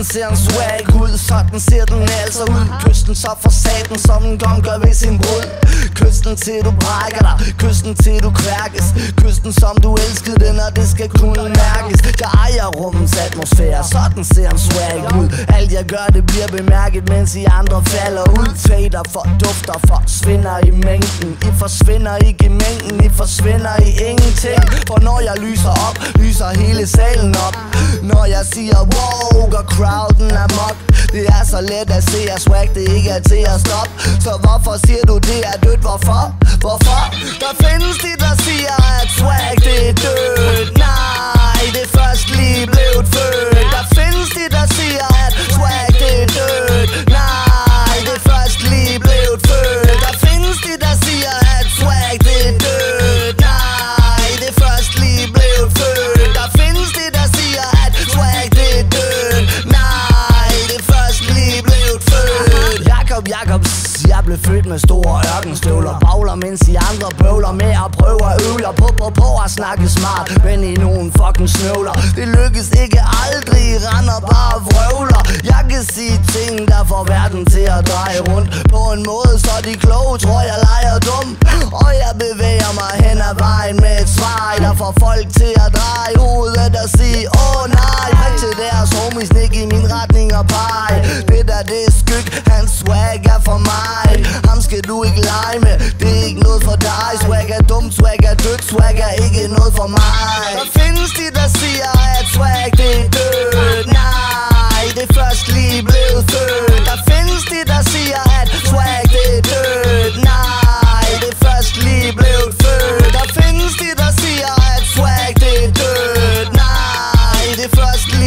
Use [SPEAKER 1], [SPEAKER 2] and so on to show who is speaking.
[SPEAKER 1] ser en swag ud, sådan ser den altså ud. Kysten så for satan, som en gong gør ved sin brud. Kysten til du brækker dig, kysten til du kværkes. Kysten som du elskede den, og det skal kunne mærkes. Jeg ejer rummens atmosfære, sådan ser en swag ud. Alt jeg gør det bliver bemærket, mens I andre falder ud. Fader for dufter, forsvinder i mængden. I forsvinder ikke i mængden, I forsvinder i ingenting. For når jeg lyser op, lyser hele salen op. Når jeg siger wow, går crowden amok. Det er så let at se, at swag det ikke er til at stoppe. Så hvorfor siger du det er dødt? Hvorfor? Hvorfor? Der findes de, der siger, at swag det er dødt. Nej, det er først lige blevet født. Der findes de, der siger, at swag det er dødt. Nej, det er først lige blevet født. Der findes de, der siger, at swag det er dødt. Nej, det er først lige blevet født. Der findes de, der siger, at swag det er dødt. Nej, det er først lige blevet født. Jakobs, jeg blev født med store ørkenstøvler. Bawler, mens I andre bøvler med at prøve at øve jer på at snakke smart, men I nogen fucking snøvler. Det lykkes ikke aldrig, I render bare og vrøvler. Jeg kan sige ting, der får verden til at dreje rundt på en måde, så de kloge tror jeg leger dum. Og jeg bevæger mig hen ad vejen med et svar, der får folk til at dreje hovedet og sige åh nej. Prik til deres homies, nik i min retning og pege. Det der det er skygg, hans swag er for mig. Ham skal du ikke lege med, det er ikke noget for dig. Swag er dumt, swag er dødt, swag er ikke noget for mig. Der findes de, der siger, at swag det er dødt. Nej, det er først lige blevet født. Der findes de, der siger, at swag det er dødt. Nej, det er først lige blevet født. Der findes de, der siger, at swag det er dødt. Nej, det er først lige